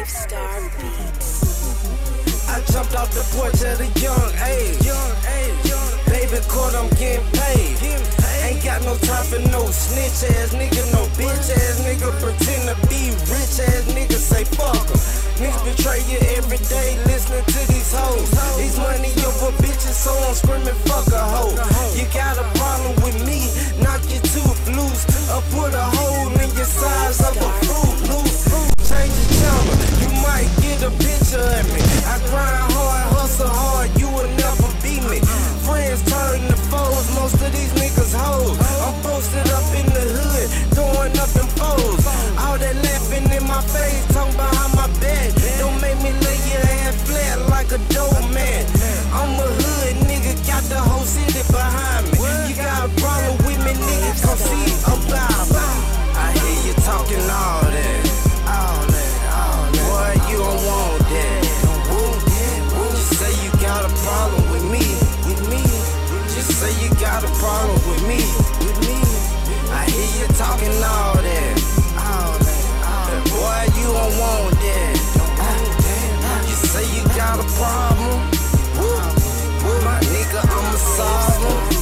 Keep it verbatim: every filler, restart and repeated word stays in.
Star Beats. I jumped off the porch at a young age. Young age. Baby court, I'm getting paid. Ain't got no time for no snitch ass nigga, no bitch ass nigga. Pretend to be rich ass nigga, say fuck em. Niggas betray you every day, listening to these hoes. These money over bitches, so I'm screaming fuck a hoe. You got a problem with me, knock your tooth loose, or put a hole in your size of a fruit loose. Change the channel, you might get a picture of me. I grind hard, hustle hard, you will never beat me. Friends turn to foes, most of these niggas hoes. I'm posted up in the hood, throwing up them foes. All that laughing in my face, talking behind my back. Don't make me lay your ass flat like a dope man. I'm a hood nigga, got the whole city behind me. You got a problem with me, nigga, come see about me. I hear you talking all that, all that, all that. Boy, you don't want that. Just say you got a problem with me, with me. Just say you got a problem with me, with me. I hear you talking all that, all that, all that. Boy, you don't want that. Just say you got a problem. My nigga, I'ma solve 'em.